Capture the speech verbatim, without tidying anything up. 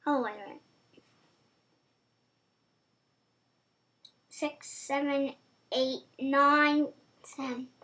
Oh, wait a minute. Six, seven, eight, nine, ten.